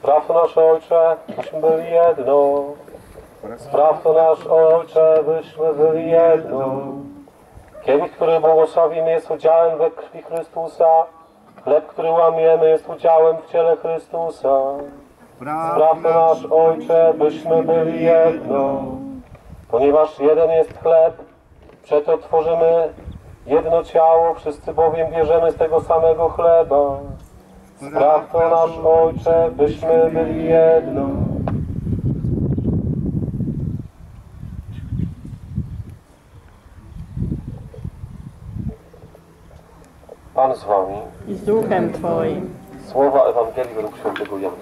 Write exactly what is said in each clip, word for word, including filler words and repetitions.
Spraw to nasz Ojcze, byśmy byli jedno. Spraw to nasz Ojcze, byśmy byli jedno. Kielich, który błogosławimy, jest udziałem we krwi Chrystusa. Chleb, który łamiemy, jest udziałem w ciele Chrystusa. Spraw to nasz Ojcze, byśmy byli jedno. Ponieważ jeden jest chleb, przeto tworzymy jedno ciało, wszyscy bowiem bierzemy z tego samego chleba. Spraw to nasz Ojcze, byśmy byli jedno. Pan z wami. I z duchem Twoim. Słowa Ewangelii według świętego Jana.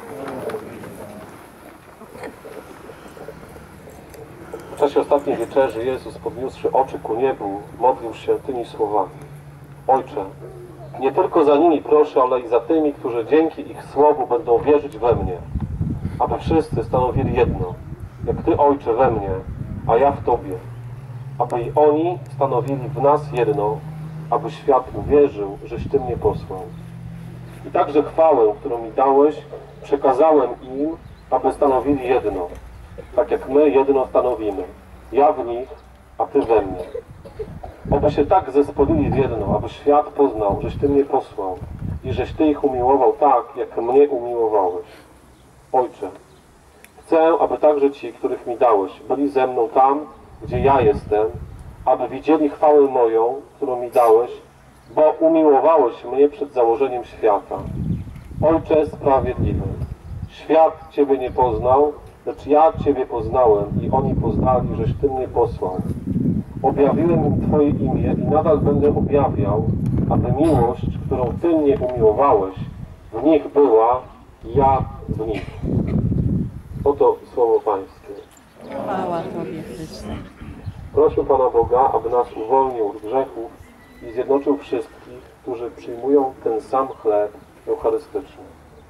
W czasie ostatniej wieczerzy Jezus, podniósłszy oczy ku niebu, modlił się tymi słowami: Ojcze, nie tylko za nimi proszę, ale i za tymi, którzy dzięki ich słowu będą wierzyć we mnie, aby wszyscy stanowili jedno, jak Ty, Ojcze, we mnie, a ja w Tobie, aby i oni stanowili w nas jedno, aby świat uwierzył, żeś Ty mnie posłał. I także chwałę, którą mi dałeś, przekazałem im, aby stanowili jedno, tak jak my jedno stanowimy, ja w nich, a Ty we mnie. Oby się tak zespolili w jedno, aby świat poznał, żeś Ty mnie posłał i żeś Ty ich umiłował tak, jak mnie umiłowałeś. Ojcze, chcę, aby także ci, których mi dałeś, byli ze mną tam, gdzie ja jestem, aby widzieli chwałę moją, którą mi dałeś, bo umiłowałeś mnie przed założeniem świata. Ojcze sprawiedliwy, świat Ciebie nie poznał, lecz ja Ciebie poznałem i oni poznali, żeś Ty mnie posłał. Objawiłem im Twoje imię i nadal będę objawiał, aby miłość, którą Ty mnie umiłowałeś, w nich była, ja w nich. Oto słowo Pańskie. Chwała Tobie, Chryste. Proszę Pana Boga, aby nas uwolnił od grzechów i zjednoczył wszystkich, którzy przyjmują ten sam chleb eucharystyczny.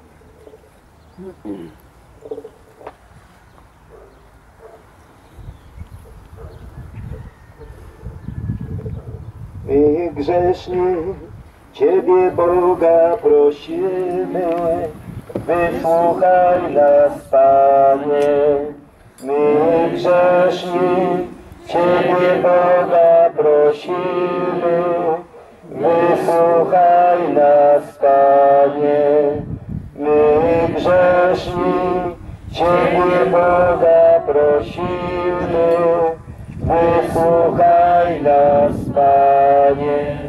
My grzeszni Ciebie, Boga, prosimy, wysłuchaj nas, Panie. My grzeszni Ciebie, Boga, prosimy, wysłuchaj nas, Panie. My grzeszni Ciebie, Boga, prosimy, wysłuchaj nas, Panie.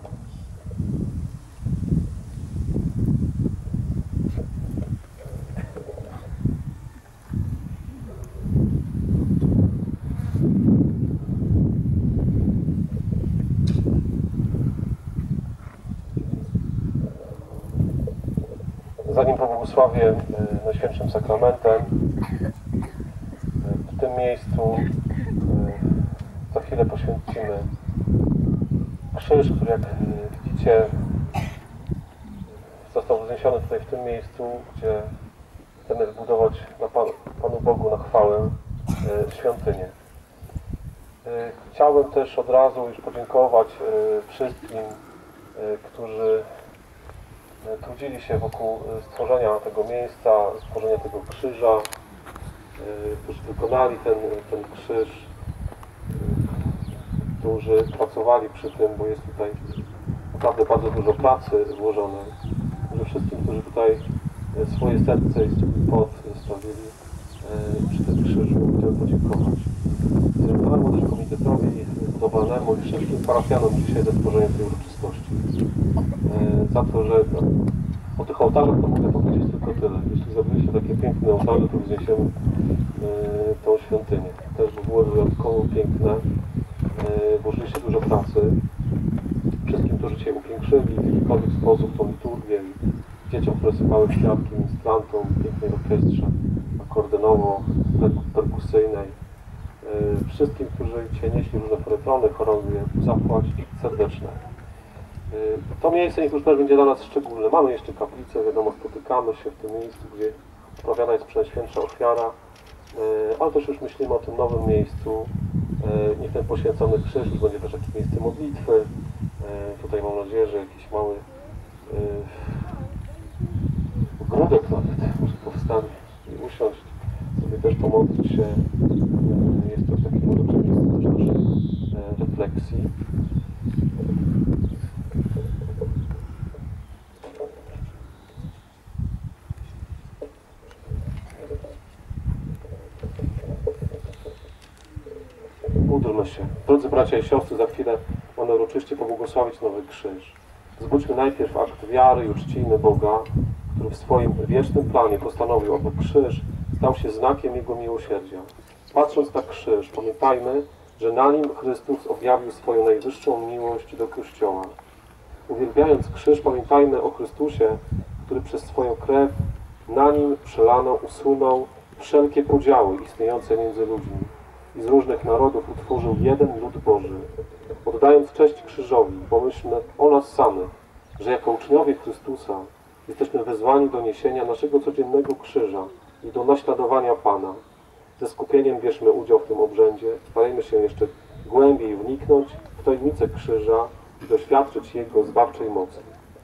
Zanim pobłogosławię Najświętszym Sakramentem, w tym miejscu za chwilę poświęcimy krzyż, który, jak widzicie, został wzniesiony tutaj w tym miejscu, gdzie chcemy zbudować na Pan, Panu Bogu na chwałę świątynię. Chciałbym też od razu już podziękować wszystkim, którzy trudzili się wokół stworzenia tego miejsca, stworzenia tego krzyża, którzy wykonali ten, ten krzyż, którzy pracowali przy tym, bo jest tutaj naprawdę bardzo dużo pracy włożonej. Że wszystkim, którzy tutaj swoje serce i swój pot zostawili przy tym krzyżu, chciałbym podziękować. Dyrektorowi też komitetowi budowlanemu i wszystkim parafianom dzisiaj za stworzenie tej uroczystości. Za to, że o tych ołtarzach to mogę powiedzieć tylko tyle. Jeśli zrobiliście takie piękne ołtarze, to wzniesiemy tą świątynię. Też było wyjątkowo piękne. Włożyliście dużo pracy. Wszystkim, którzy dzisiaj upiększyli w jakikolwiek sposób tą liturgię, dzieciom, które sypały kwiatki, ministrantom, pięknej orkiestrze akordeonowo-perkusyjnej, wszystkim, którzy dzisiaj nieśli różne ferytrony, chorągwie, zapłać serdeczne. To miejsce niech już też będzie dla nas szczególne. Mamy jeszcze kaplicę, wiadomo, spotykamy się w tym miejscu, gdzie uprawiana jest Przenajświętsza ofiara, ale też już myślimy o tym nowym miejscu. Niech ten poświęcony krzyż będzie też jakieś miejsce modlitwy. Tutaj mam nadzieję, że jakiś mały ogródek nawet, może wstań i usiąść, sobie też pomodlić się. Jest to taki uroczy miejsce też naszej refleksji. Módlmy się. Drodzy bracia i siostry, za chwilę mamy uroczyście pobłogosławić Nowy Krzyż. Zbudźmy najpierw akt wiary i uczcijmy Boga, który w swoim wiecznym planie postanowił, aby krzyż stał się znakiem Jego miłosierdzia. Patrząc na krzyż, pamiętajmy, że na nim Chrystus objawił swoją najwyższą miłość do Kościoła. Uwielbiając krzyż, pamiętajmy o Chrystusie, który przez swoją krew na nim przelano usunął wszelkie podziały istniejące między ludźmi i z różnych narodów utworzył jeden lud Boży. Oddając cześć krzyżowi, pomyślmy o nas samych, że jako uczniowie Chrystusa jesteśmy wezwani do niesienia naszego codziennego krzyża i do naśladowania Pana. Ze skupieniem bierzmy udział w tym obrzędzie, starajmy się jeszcze głębiej wniknąć w tajemnicę krzyża i doświadczyć Jego zbawczej mocy.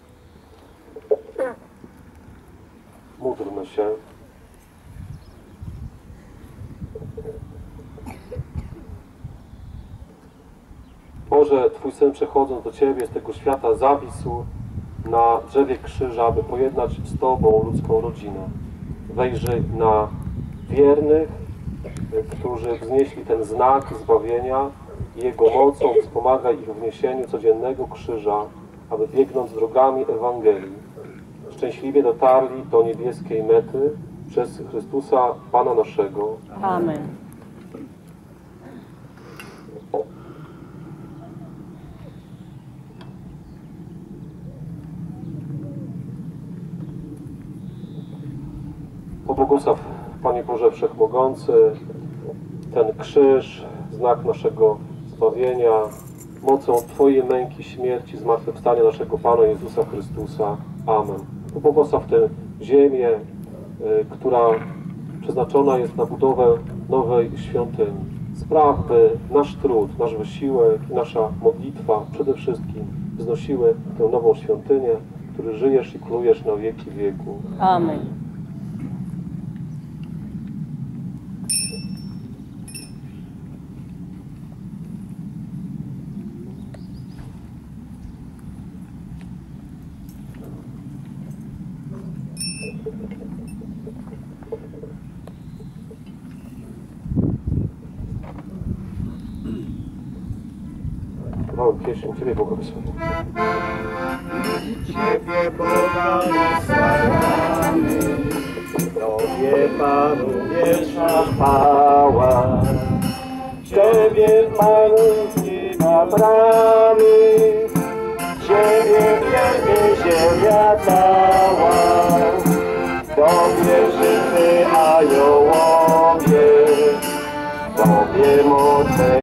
Módlmy się. Boże, Twój Syn, przechodząc do Ciebie z tego świata, zawisł na drzewie krzyża, aby pojednać z Tobą ludzką rodzinę. Wejrzyj na wiernych, którzy wznieśli ten znak zbawienia i Jego mocą wspomagaj ich w niesieniu codziennego krzyża, aby biegnąc drogami Ewangelii, szczęśliwie dotarli do niebieskiej mety przez Chrystusa, Pana naszego. Amen. Pobłogosław, Panie Boże Wszechmogący, ten krzyż, znak naszego zbawienia, mocą Twojej męki, śmierci, zmartwychwstania naszego Pana Jezusa Chrystusa. Amen. Pobłogosław tę ziemię, y, która przeznaczona jest na budowę nowej świątyni. Spraw, by nasz trud, nasz wysiłek i nasza modlitwa przede wszystkim wznosiły tę nową świątynię, w której żyjesz i królujesz na wieki wieku. Amen. Małą pieśń Ciebie błogosławię. Ciebie Boga wysławiamy, Tobie Panu wieczna chwała. Ciebie Panu nieba bramy, Ciebie wielkie ziemia cała.